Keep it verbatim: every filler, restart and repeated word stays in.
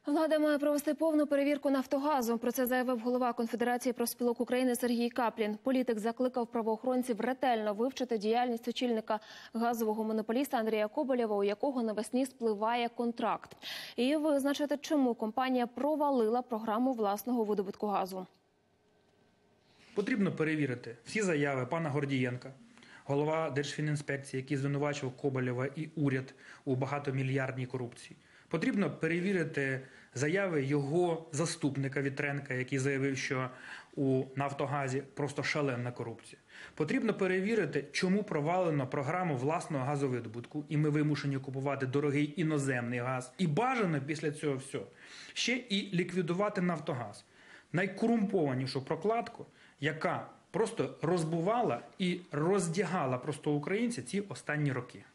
Влада має провести повну перевірку «Нафтогазу». Про це заявив голова Конфедерації профспілок України Сергій Каплін. Політик закликав правоохоронців ретельно вивчити діяльність очільника газового монополіста Андрія Коболєва, у якого навесні спливає контракт. І визначити, чому компанія провалила програму власного видобутку газу. Потрібно перевірити всі заяви пана Гордієнка, голова Держфінінспекції, який звинувачував Коболєва і уряд у багатомільярдній корупції. Потрібно перевірити заяви його заступника Вітренка, який заявив, що у «Нафтогазі» просто шалена корупція. Потрібно перевірити, чому провалено програму власного газовидобутку, і ми вимушені купувати дорогий іноземний газ. І бажано після цього всього ще і ліквідувати «Нафтогаз». Найкорумпованішу прокладку, яка просто розбувала і роздягала просто українців ці останні роки.